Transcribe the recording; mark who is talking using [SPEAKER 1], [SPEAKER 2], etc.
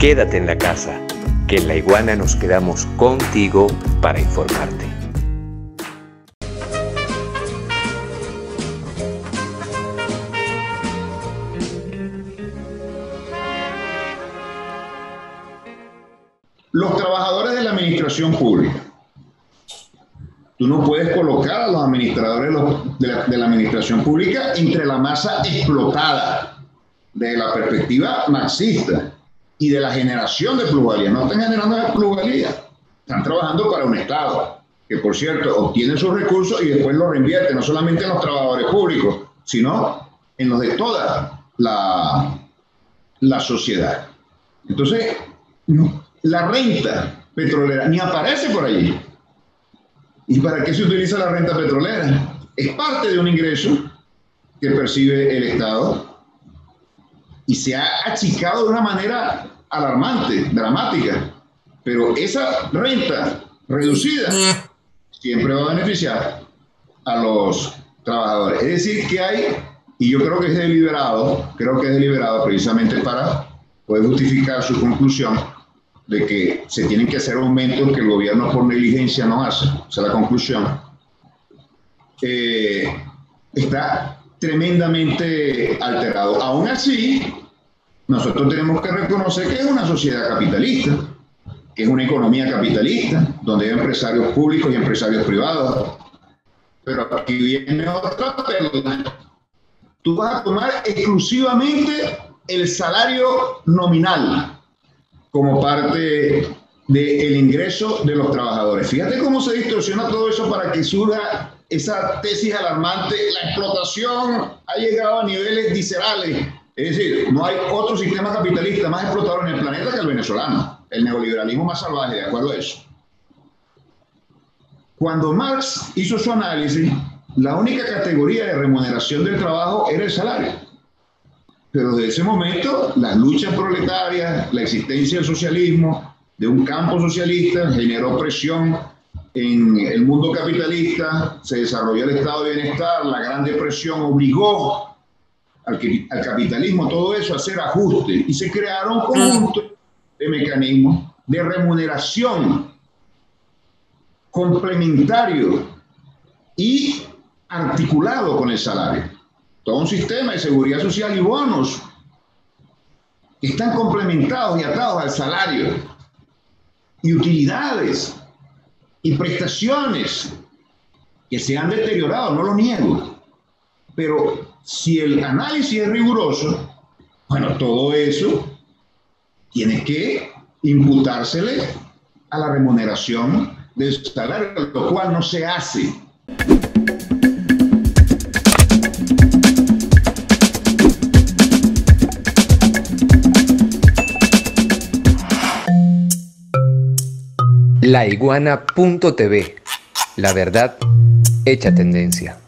[SPEAKER 1] Quédate en la casa, que en La Iguana nos quedamos contigo para informarte.
[SPEAKER 2] Los trabajadores de la administración pública. Tú no puedes colocar a los administradores de la administración pública entre la masa explotada desde la perspectiva marxista y de la generación de plusvalía. No están generando plusvalía. Están trabajando para un Estado que, por cierto, obtiene sus recursos y después los reinvierte, no solamente en los trabajadores públicos, sino en los de toda la sociedad. Entonces, la renta petrolera ni aparece por allí. ¿Y para qué se utiliza la renta petrolera? Es parte de un ingreso que percibe el Estado y se ha achicado de una manera alarmante, dramática. Pero esa renta reducida siempre va a beneficiar a los trabajadores. Es decir, que hay, y yo creo que es deliberado precisamente para poder justificar su conclusión de que se tienen que hacer aumentos que el gobierno por negligencia no hace. O sea, la conclusión está tremendamente alterado. Aún así, nosotros tenemos que reconocer que es una sociedad capitalista, que es una economía capitalista, donde hay empresarios públicos y empresarios privados. Pero aquí viene otra perla. Tú vas a tomar exclusivamente el salario nominal como parte del ingreso de los trabajadores. Fíjate cómo se distorsiona todo eso para que surja esa tesis alarmante. La explotación ha llegado a niveles viscerales. Es decir, no hay otro sistema capitalista más explotador en el planeta que el venezolano. El neoliberalismo más salvaje, de acuerdo a eso. Cuando Marx hizo su análisis, la única categoría de remuneración del trabajo era el salario. Pero desde ese momento, las luchas proletarias, la existencia del socialismo, de un campo socialista, generó presión en el mundo capitalista, se desarrolló el estado de bienestar, la Gran Depresión obligó al capitalismo, todo eso, a hacer ajustes, y se crearon conjuntos de mecanismos de remuneración complementario y articulado con el salario. Todo un sistema de seguridad social y bonos que están complementados y atados al salario, y utilidades y prestaciones que se han deteriorado, no lo niego. Pero si el análisis es riguroso, bueno, todo eso tiene que imputársele a la remuneración del salario, lo cual no se hace.
[SPEAKER 1] Laiguana.tv, la verdad hecha tendencia.